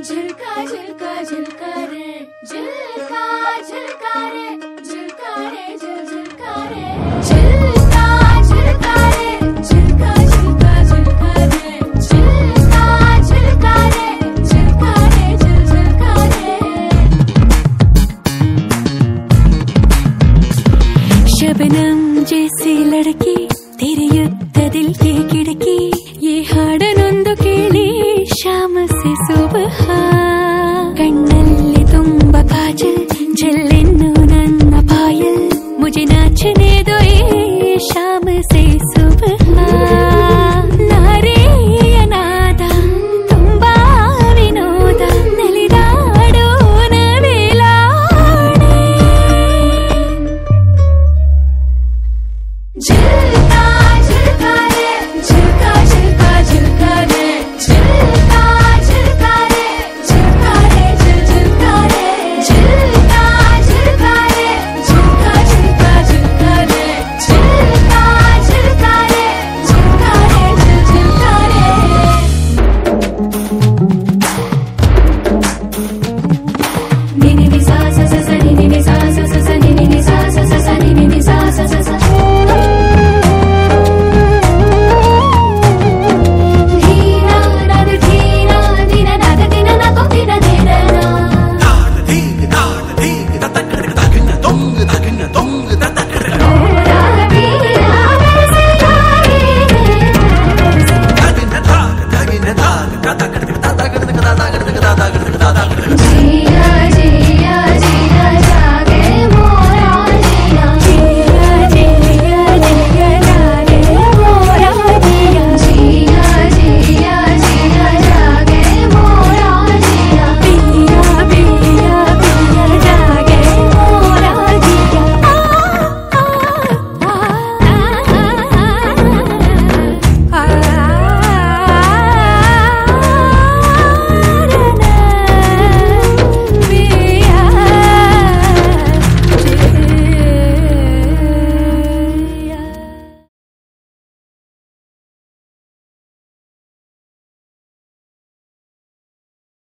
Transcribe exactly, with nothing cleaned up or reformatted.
झिलका झिलका झिलका रे झिलका झिलका रे झिलका रे झिल झिलका रे झिलका झिलका रे झिलका झिलका झिलका रे झिलका झिलका रे झिलका रे झिल झिलका रे शबनम जैसी लड़की तेरे युद्ध दिल की खिड़की ये हाडनೊಂದು ಕೇಳಿ शाम से सुबह कಣ್ಣಲ್ಲಿ ತುಂಬ काजल जल्लेन्नु ನನ್ನ पायल मुझे नाचने दो ये शाम से सुबह नारेಯ ನಾದ ತುಂಬಾ ವಿನೋದ ನಲಿದಾಡೋಣ ವೇಲಾಣೆ झिलका झिलका